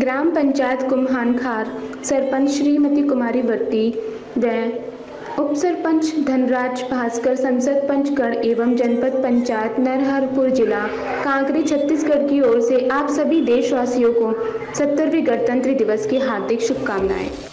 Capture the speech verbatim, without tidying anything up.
ग्राम पंचायत कुम्हानखार सरपंच श्रीमती कुमारी बत्ती व उप सरपंच धनराज भास्कर, संसद पंचगढ़ एवं जनपद पंचायत नरहरपुर जिला कांकरी छत्तीसगढ़ की ओर से आप सभी देशवासियों को सत्तरवें गणतंत्र दिवस की हार्दिक शुभकामनाएं।